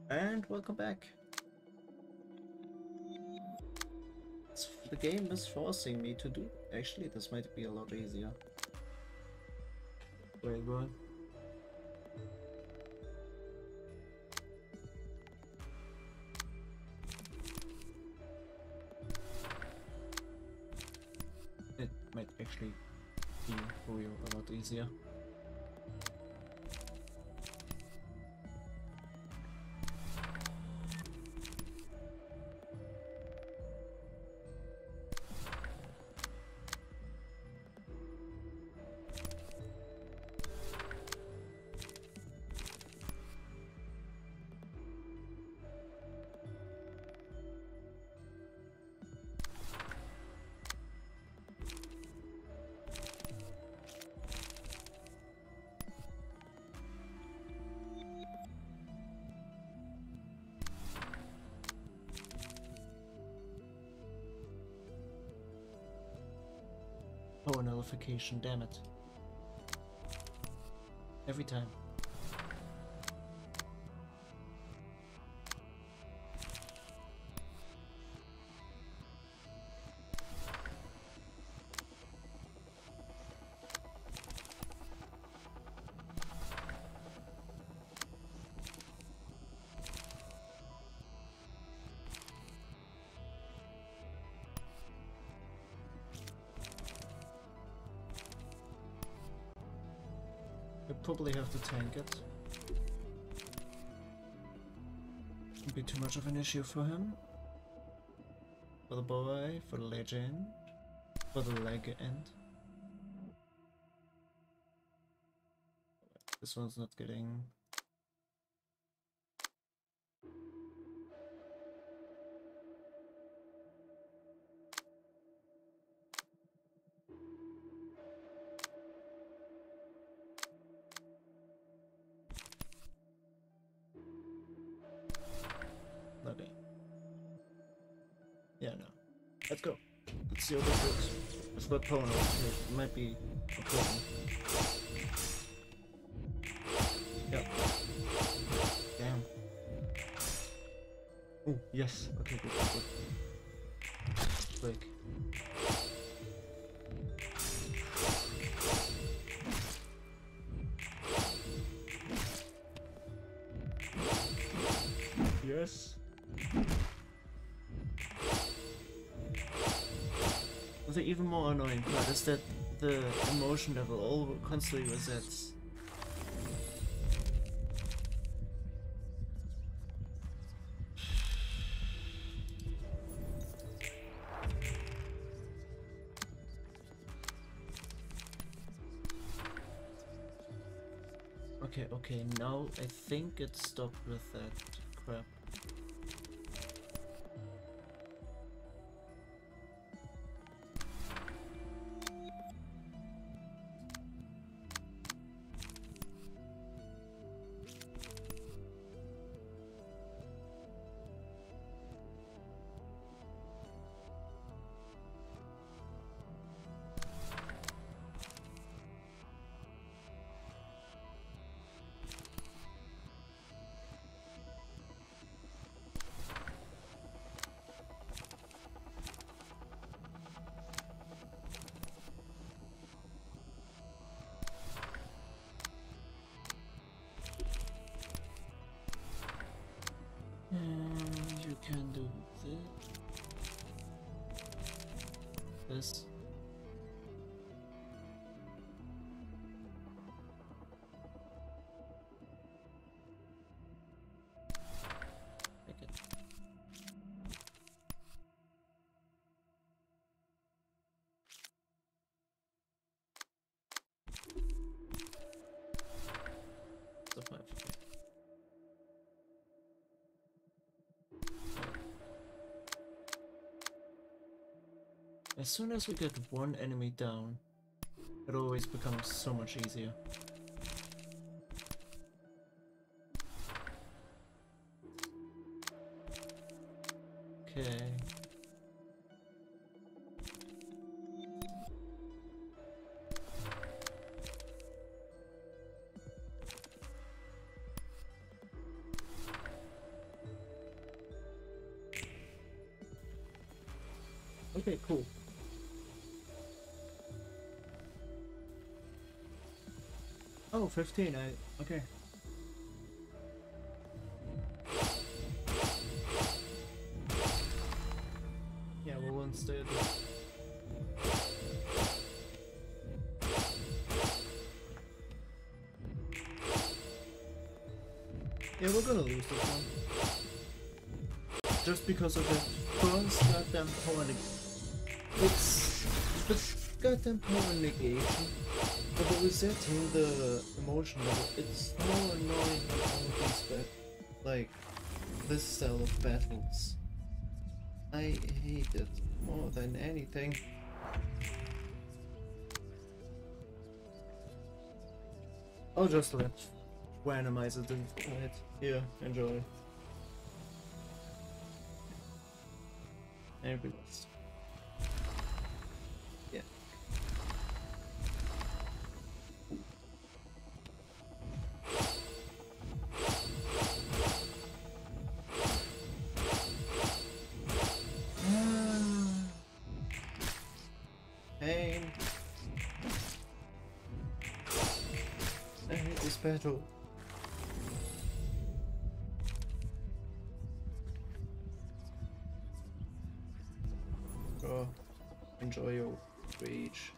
And welcome back. The game is forcing me to do. Actually, this might be a lot easier. Very good. It might actually be real a lot easier. Oh, nullification, damn it. Every time. I probably have to tank it. Won't be too much of an issue for him. For the boy, for the legend, for the legend. This one's not getting... Bloody. Yeah, no. Let's go. Let's see how this works. I've got Pono. It might be important. Yep. Damn. Oh, yes. Okay, good, good, good. Break. Yes. The even more annoying part is that the emotion level all constantly resets. Okay, now I think it stopped with that crap. You can do this. Take it. So 5. As soon as we get one enemy down, it always becomes so much easier. Okay. Okay, cool. Oh, 15, okay. Yeah, we won't stay at this. Yeah, we're gonna lose this one. Just because of that first goddamn power it's the goddamn power negation. But the resetting the emotion level, it's so annoying in all these like this style of battles. I hate it more than anything. I'll just let randomizer do it. Here, enjoy. And we lost. Yeah. Pain. I hate this battle. Oh, enjoy your rage.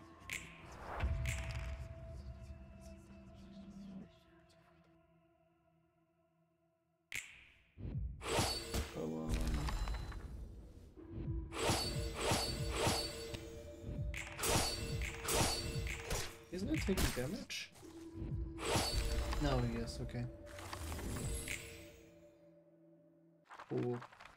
Come on. Isn't it taking damage? No, yes, okay. Cool.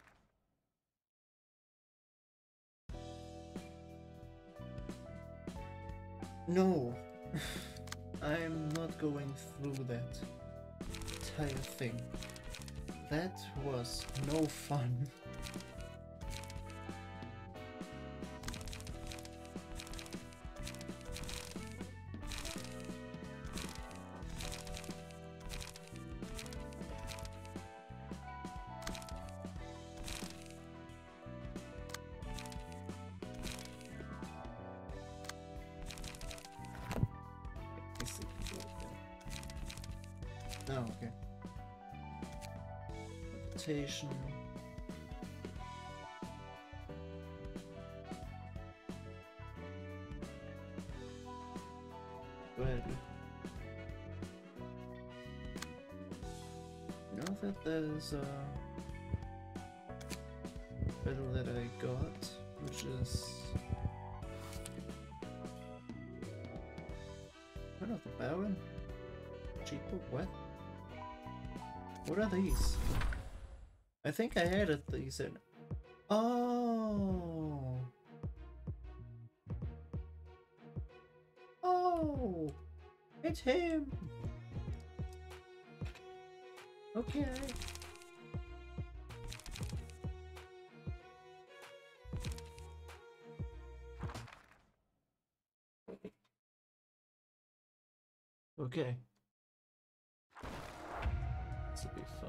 No! I'm not going through that entire thing. That was no fun. Oh, okay. Meditation. Good. Now that there's a battle that I got, which is kind of the Baron? Cheaper? What? What are these? I think I added these in. Oh! Oh! It's him! Okay. Okay. This will be fun.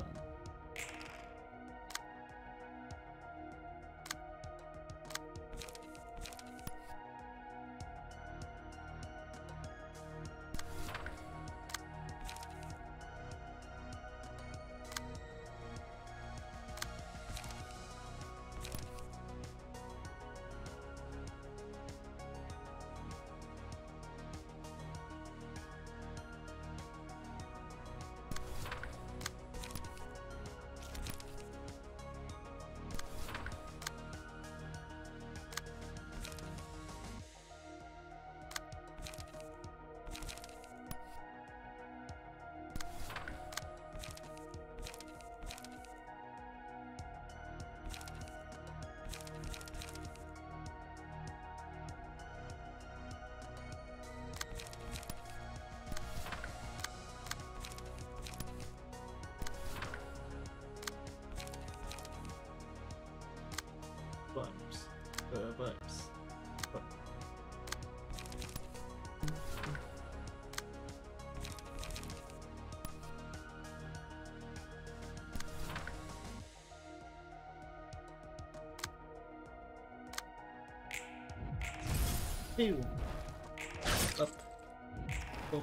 Pew! Up. Up.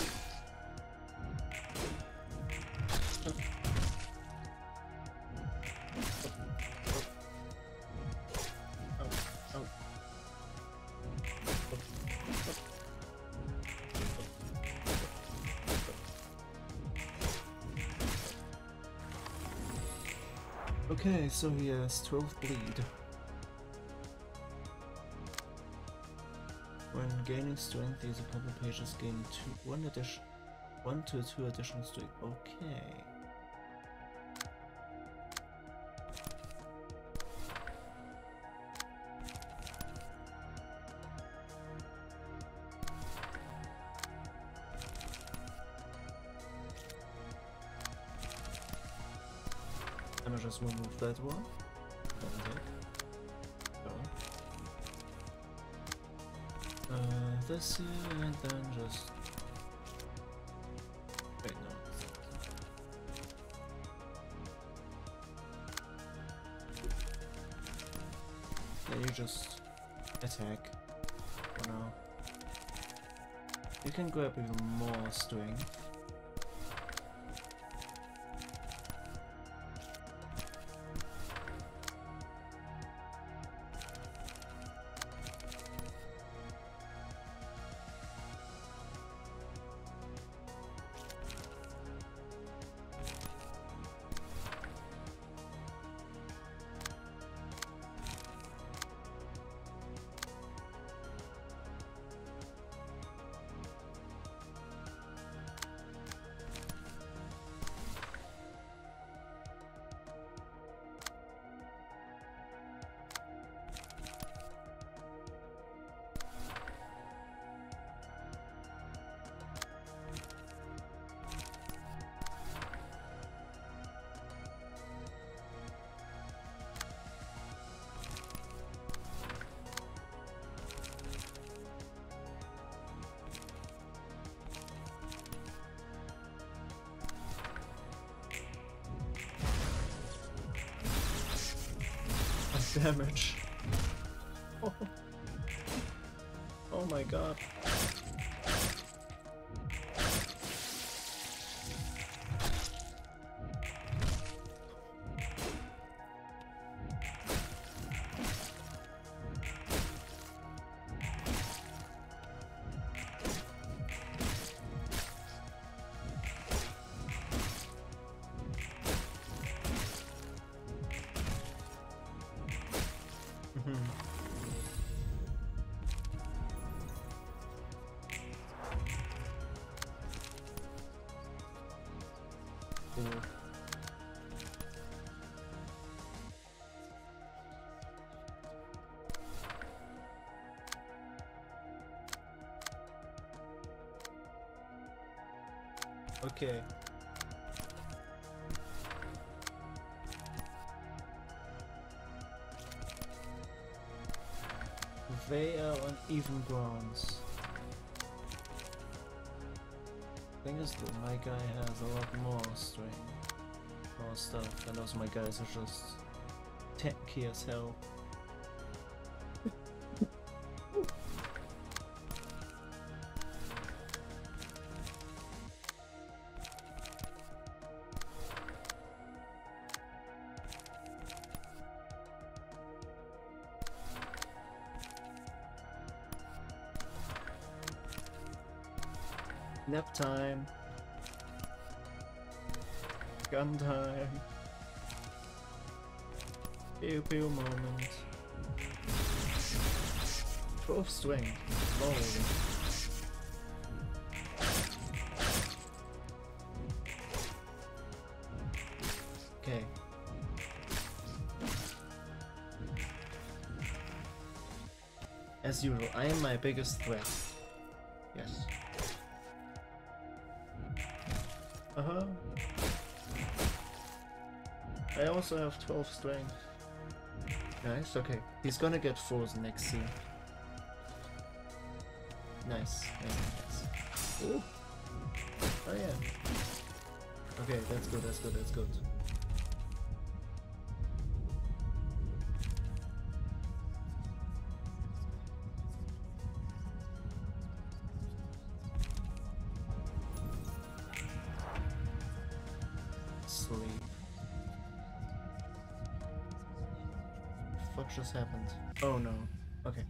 Up. Okay, so he has 12 bleed. When gaining strength, these couple pages gain 1 to 2 additional strength. Okay. Let me just remove that one. This here, and then just... Wait, no. Yeah, you just attack for now. You can grab even more strength. Damage. Oh. Oh my god. Okay. They are on even grounds. Thing is that my guy has a lot more strength, more stuff, and also my guys are just tanky as hell. Nap time. Gun time. Pew pew moment. 12 strength. Holy. Okay. As usual, I am my biggest threat. Yes. Uh-huh. I also have 12 strength. Nice, okay. He's gonna get frozen next scene. Nice, nice. Ooh. Oh yeah. Okay, that's good, that's good, that's good. free. What fuck just happened? Oh no. Okay.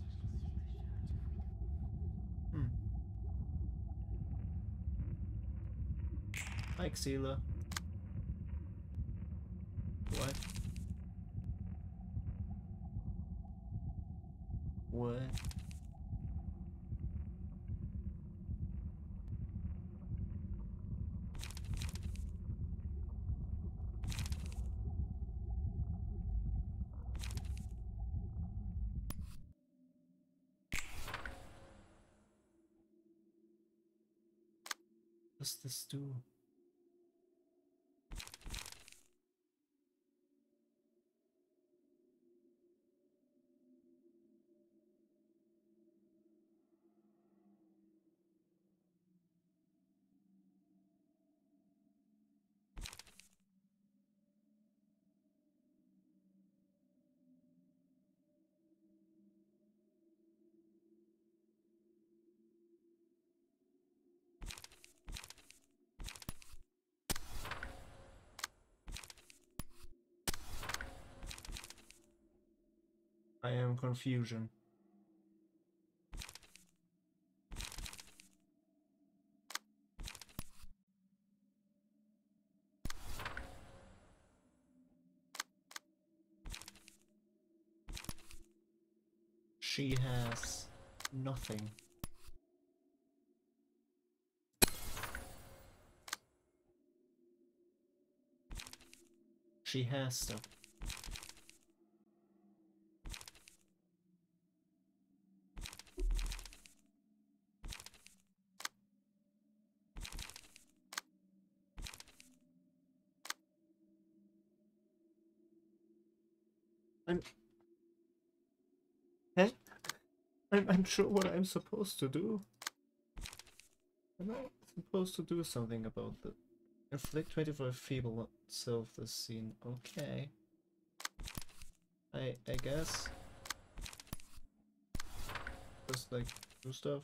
Hi, Xela. What? What? What's this do? I am confusion. She has nothing. She has stuff. Eh? I'm sure what I'm supposed to do. Am I supposed to do something about the inflict 25 feeble self this scene? Okay. I guess. Just like do stuff.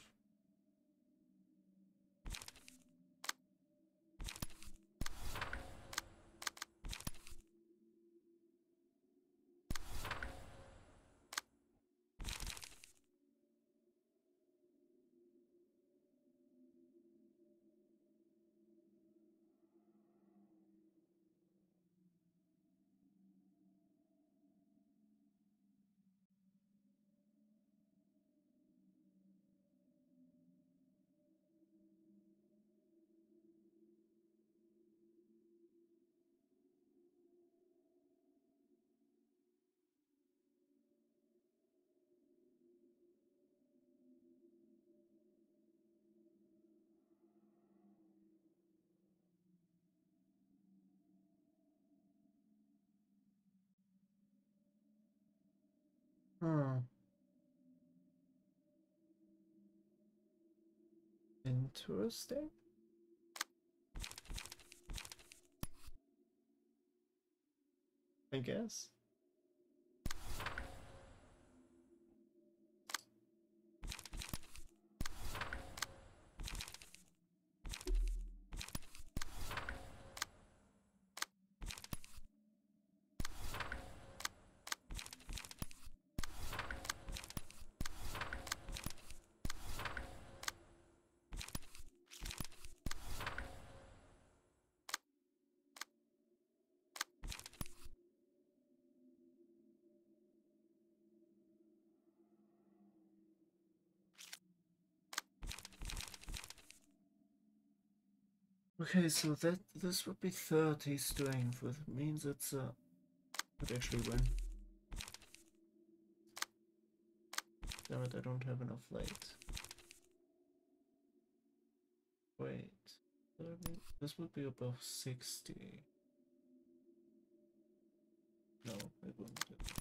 Interesting. I guess. Okay, so this would be 30 strength, which means it's could actually win. Damn it, I don't have enough light. Wait, 30, this would be above 60. No, it wouldn't.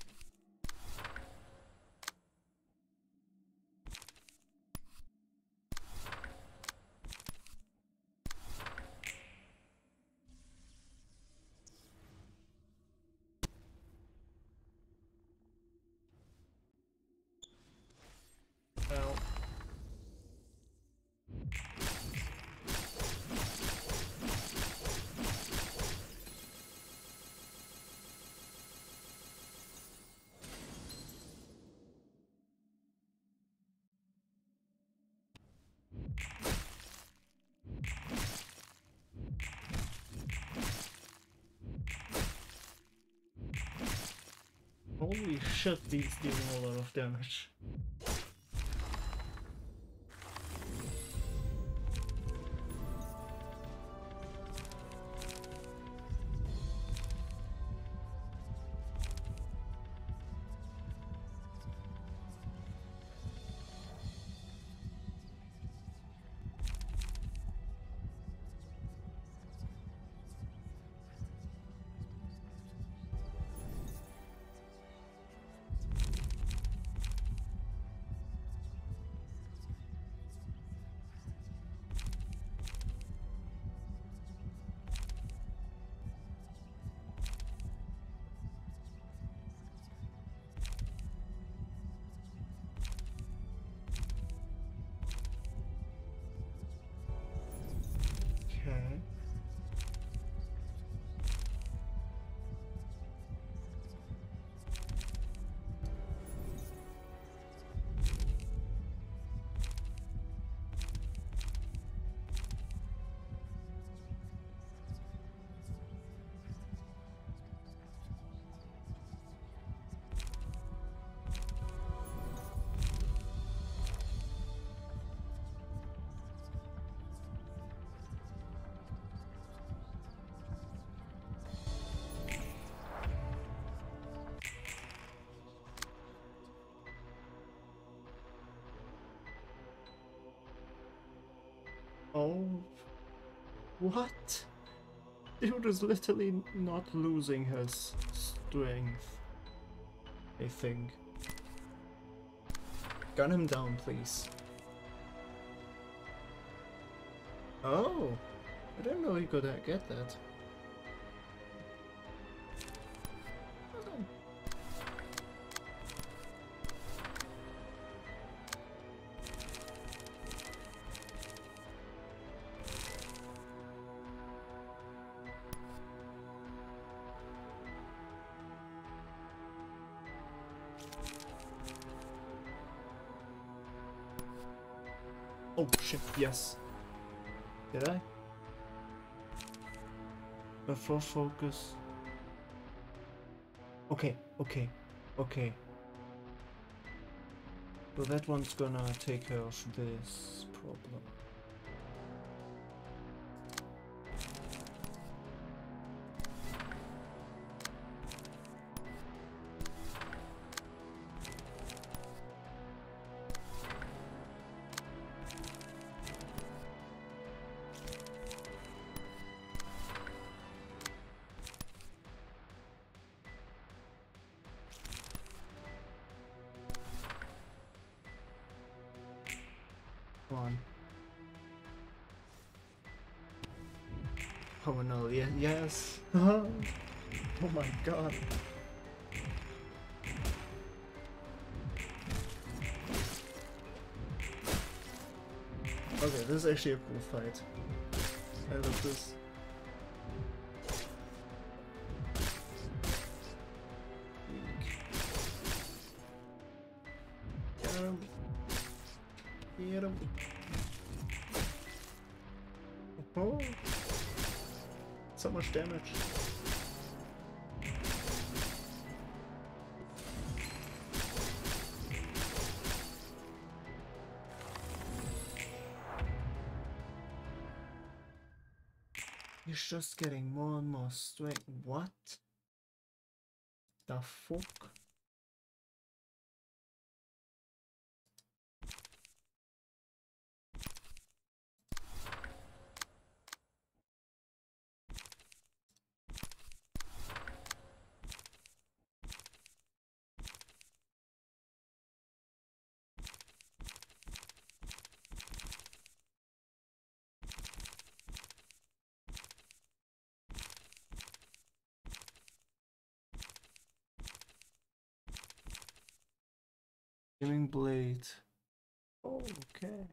Ow. Holy shit, he's dealing a lot of damage. Okay. Oh, what? Dude is literally not losing his strength, I think. Gun him down, please. Oh, I didn't know he could get that. Oh shit, yes. Did I? Before focus. Okay, okay, okay. So that one's gonna take care of this problem. Come on. Oh no, yeah, yes. Oh my god. Okay, this is actually a cool fight. I love this. Get him. Get him. Oh, so much damage. He's just getting more and more strength. What the fuck? Gaming blade. Oh, okay.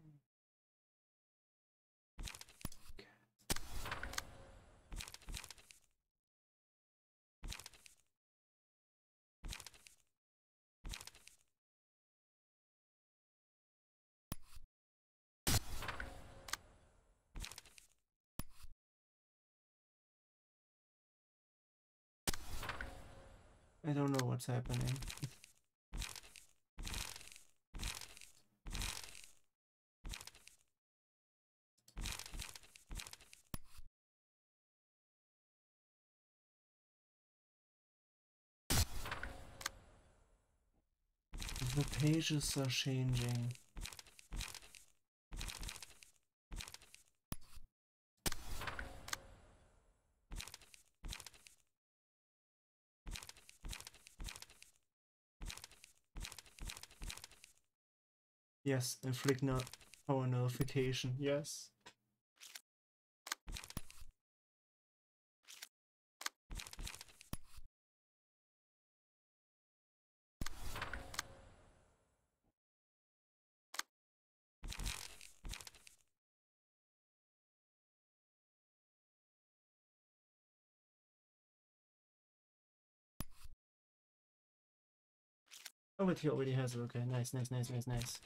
I don't know what's happening. The pages are changing. Yes, inflict power nullification, yes. Oh, but he already has it. Okay, nice, nice, nice, nice, nice.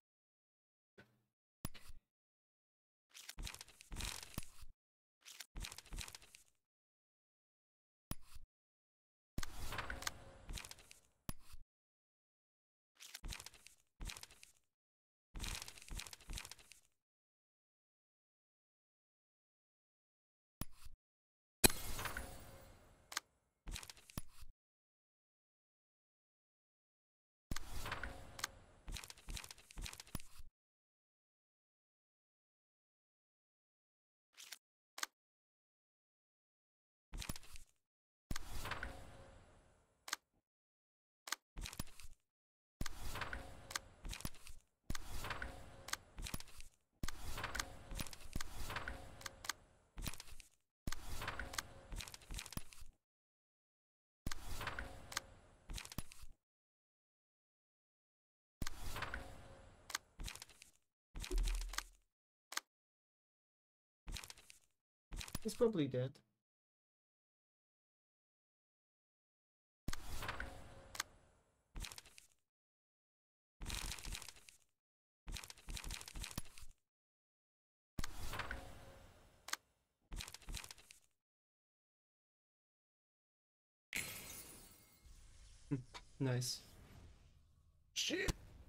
He's probably dead. Nice. Shit.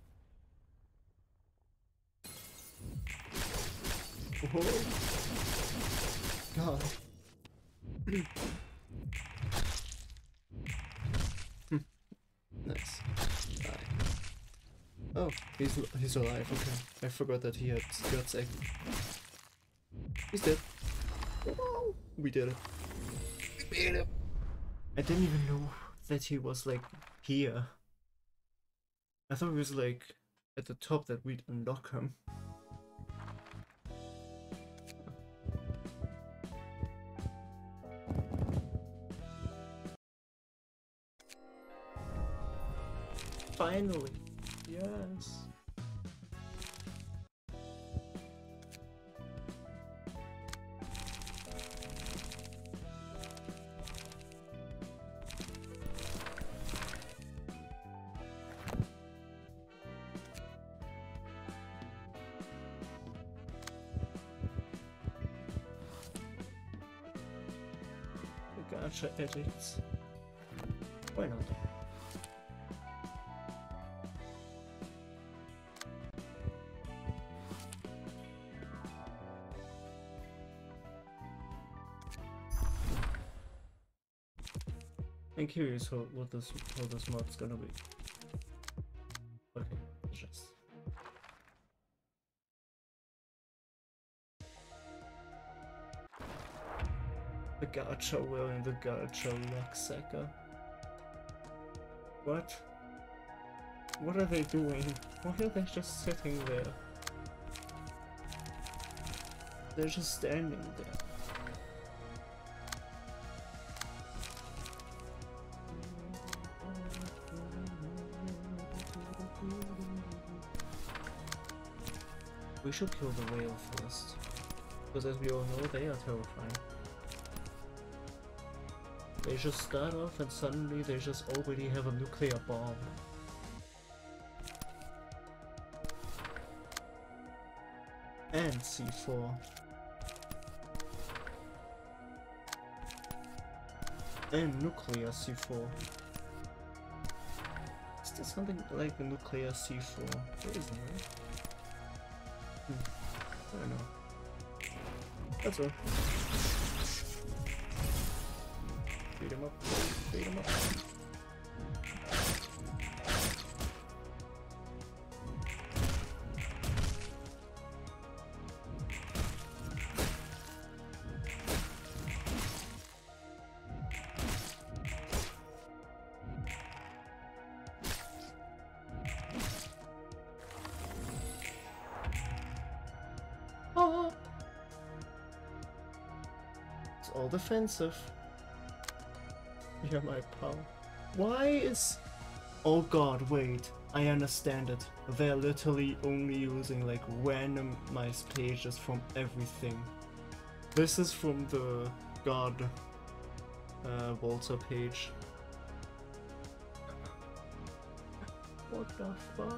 Oh. God. Nice. Die. Oh, he's alive. Okay, I forgot that he had guts egg. He's dead. Oh, we did it. We beat him. I didn't even know that he was like here. I thought it was like at the top that we'd unlock him. Finally, yes. The gacha edits. Why not? I'm curious what this mod's gonna be. Okay, just. The gacha wearing the gacha leg sacker. What? What are they doing? Why are they just sitting there? They're just standing there. We should kill the whale first, because as we all know, they are terrifying. They just start off and suddenly they just already have a nuclear bomb. And C4. And nuclear C4. there something like a nuclear C4? There isn't, right? I don't know. That's all. Beat him up. Beat him up. Oh! It's all defensive. You're my pal. Why is... Oh god, wait. I understand it. They're literally only using like randomized pages from everything. This is from the God Walter page. What the fuck?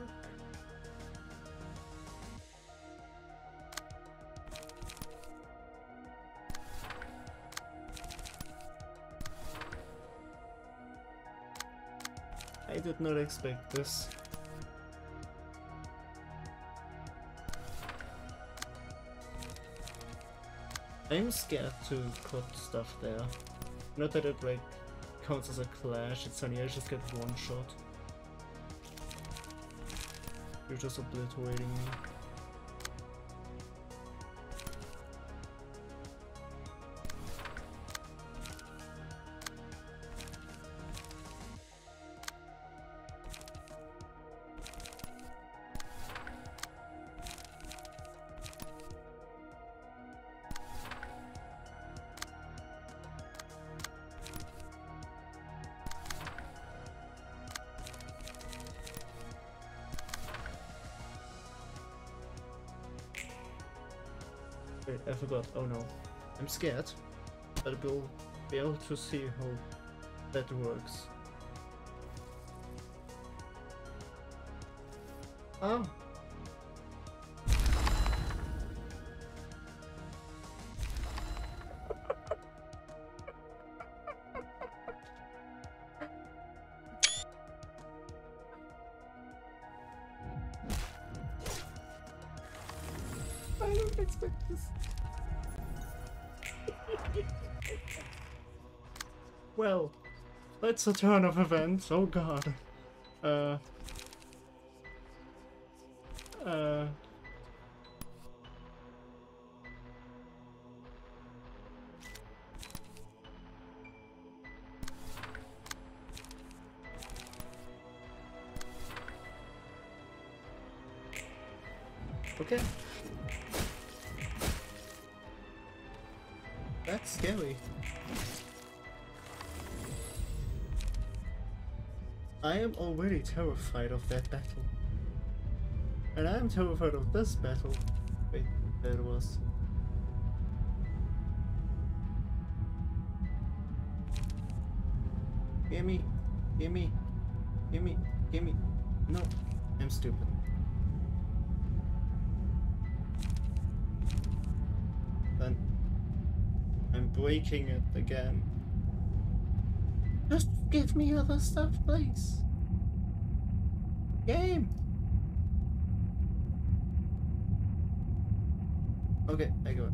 I did not expect this. I'm scared to put stuff there. Not that it like counts as a clash, it's only I just get one shot. You're just obliterating me. Wait, I forgot. Oh no. I'm scared, but we'll be able to see how that works. Oh! I don't expect this. Well, that's a turn of events. Oh god. Okay. That's scary. I am already terrified of that battle. And I am terrified of this battle. Wait, there it was. Gimme, gimme, gimme, gimme. No, I'm stupid. Then I'm breaking it again. Just give me other stuff, please. Game. Okay, I got it.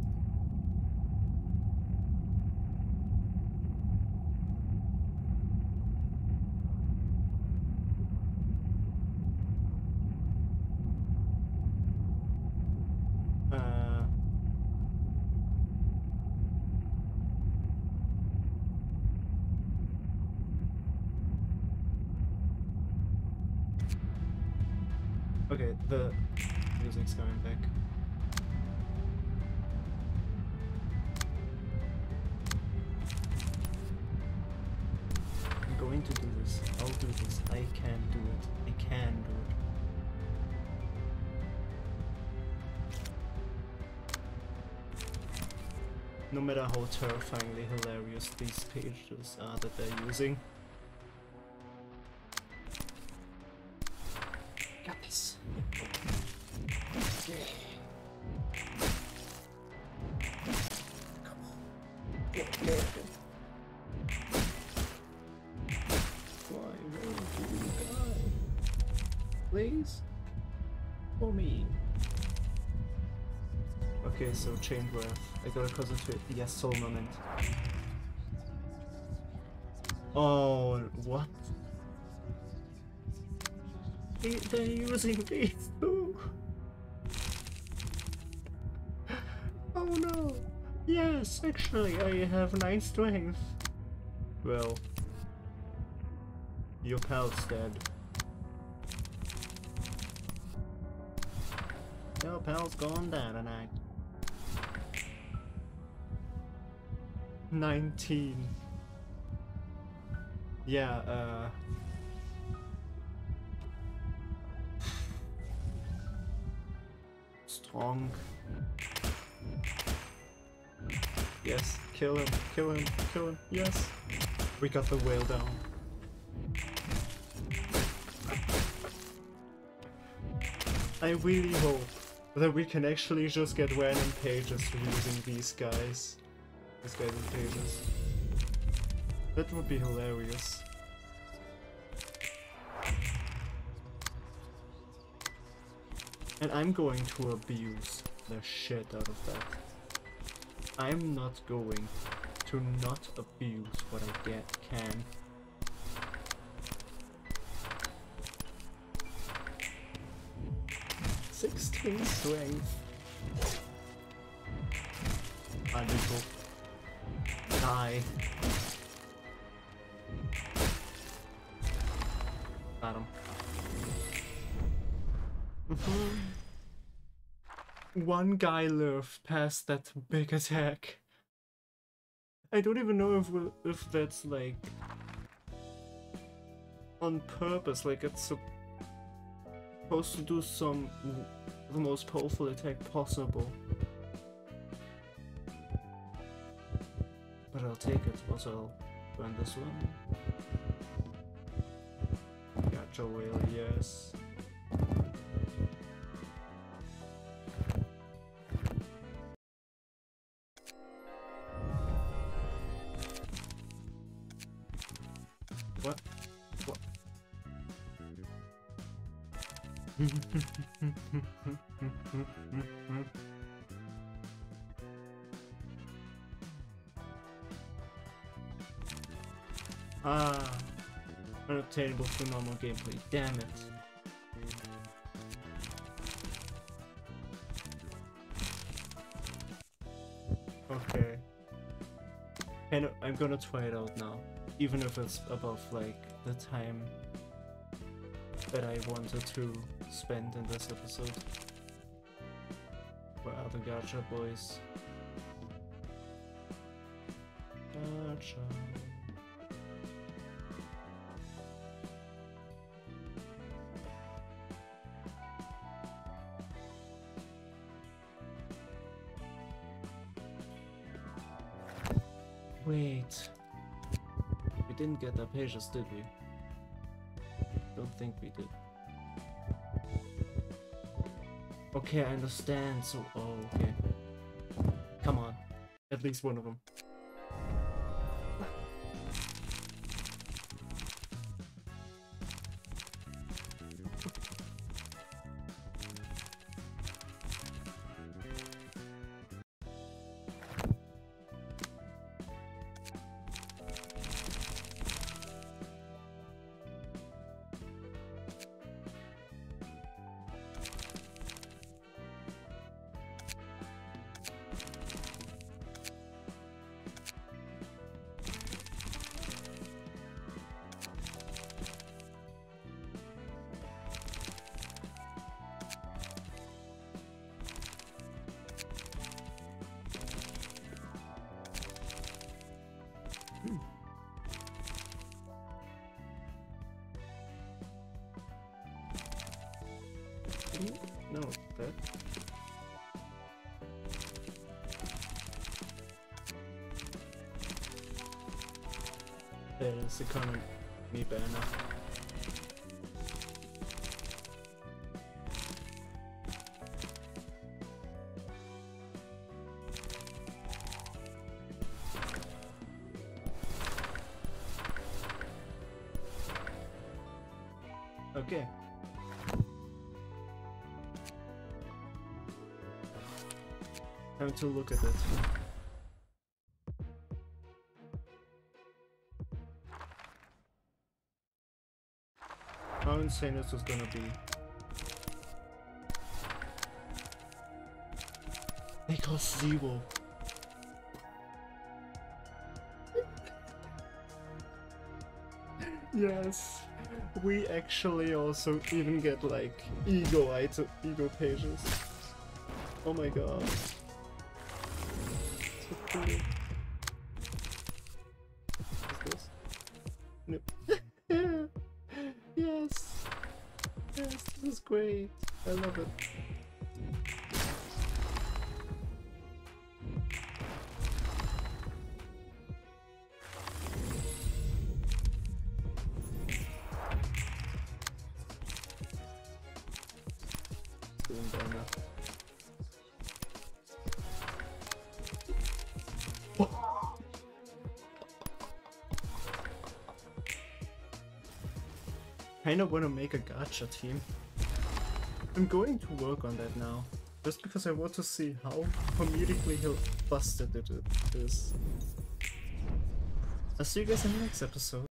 Okay, the music's coming back. I'm going to do this. I'll do this. I can do it. I can do it. No matter how terrifyingly hilarious these pages are that they're using. Got this. Come on. Go. Why won't you die? please? For me. Okay, so chain breath. I gotta concentrate. Yes, soul moment. Oh, what? They're using these too. Oh no. Yes, actually, I have 9 strength. Well, your pal's dead. Your pal's gone down tonight. 19. Yeah, strong. Yes, kill him, kill him, kill him, yes. We got the whale down. I really hope that we can actually just get random pages using these guys. These guys in pages. That would be hilarious. And I'm going to abuse the shit out of that. I'm not going to not abuse what I can. "16 strength. Unable. Die. Got him. One guy lived past that big attack. I don't even know if that's like on purpose, like it's supposed to do the most powerful attack possible. But I'll take it. Also, I'll burn this one. Gacha whale, yes. What? What? Ah, unobtainable for normal gameplay. Damn it. Okay. And I'm gonna try it out now. Even if it's above like the time that I wanted to spend in this episode. Where are the gacha boys? Gacha. Wait. We didn't get our pages, did we? Don't think we did. Okay, I understand, so... Oh, okay. Come on. At least one of them. No, that. There is economy banner. Okay. Time to look at it. How insane is this gonna be? They cost 0. Yes, we actually also even get like ego pages. Oh my god. So cool. What's this? Nope. Yes! Yes, this is great. I love it. Doing better. Kinda wanna make a gacha team. I'm going to work on that now, just because I want to see how comedically busted it is. I'll see you guys in the next episode.